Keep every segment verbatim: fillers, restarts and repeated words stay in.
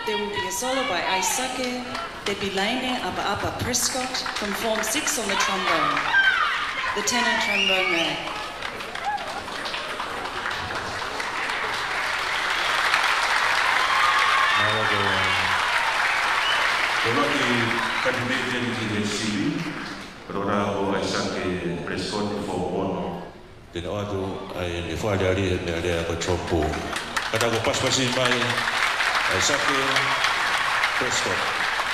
There will be a solo by Aisake, Tame'alea Apa Prescott from Form six on the trombone, the tenor trombone man. Aisake Prescott for one. Then atu ai ni fale ali me ale ko Tupou. Kada ko pas pasi mai Aisake Prescott.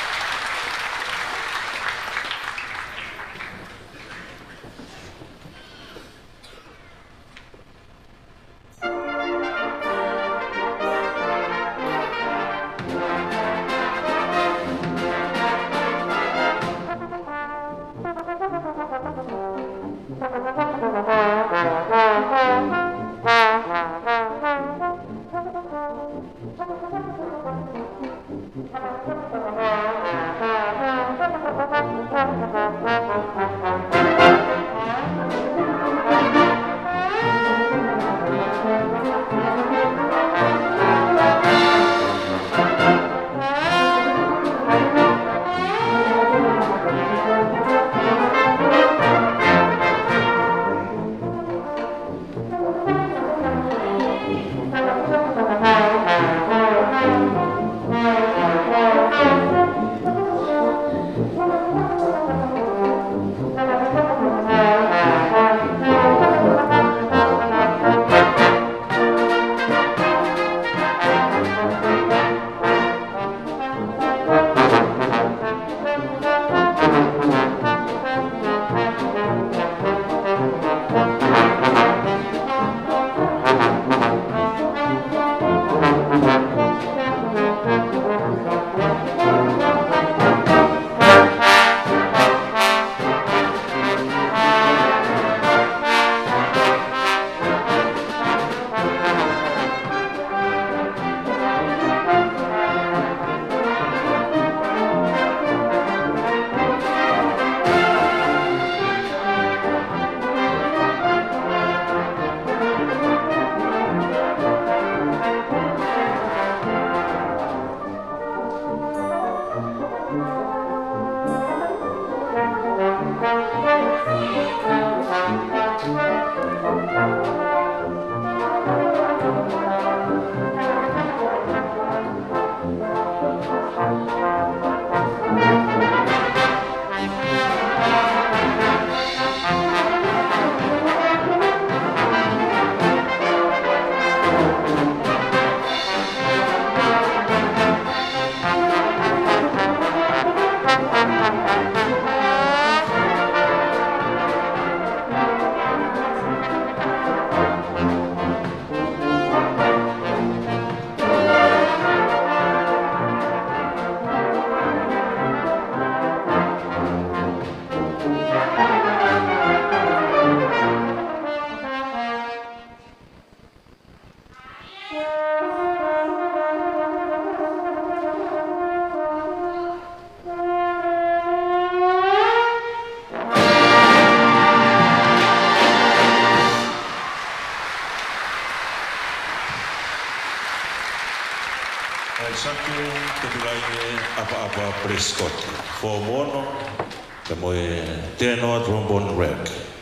Aisake Tame'alea apa Prescott for one the tenor trombone rack.